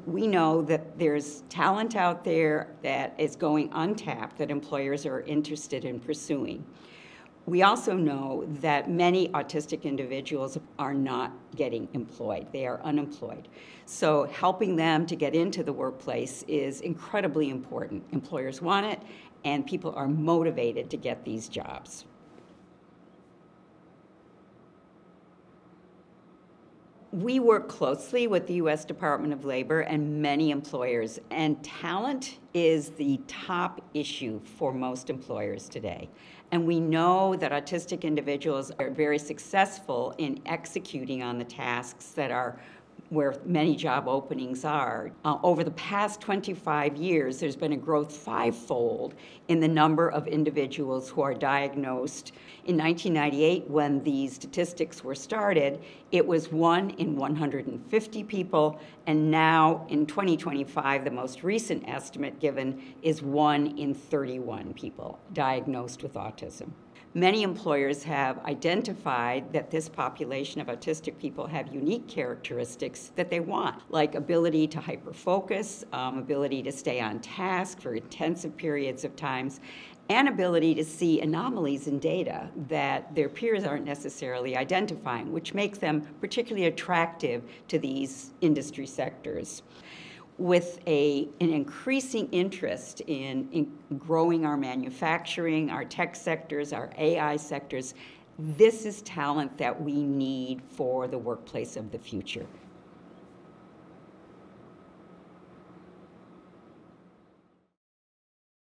We know that there's talent out there that is going untapped that employers are interested in pursuing. We also know that many autistic individuals are not getting employed. They are unemployed. So helping them to get into the workplace is incredibly important. Employers want it, and people are motivated to get these jobs. We work closely with the U.S. Department of Labor and many employers, and talent is the top issue for most employers today. And we know that autistic individuals are very successful in executing on the tasks that are where many job openings are. Over the past 25 years, there's been a growth fivefold in the number of individuals who are diagnosed. In 1998, when these statistics were started, it was 1 in 150 people, and now in 2025, the most recent estimate given is 1 in 31 people diagnosed with autism. Many employers have identified that this population of autistic people have unique characteristics that they want, like ability to hyperfocus, ability to stay on task for intensive periods of times, and ability to see anomalies in data that their peers aren't necessarily identifying, which makes them particularly attractive to these industry sectors. With an increasing interest in growing our manufacturing, our tech sectors, our AI sectors, this is talent that we need for the workplace of the future.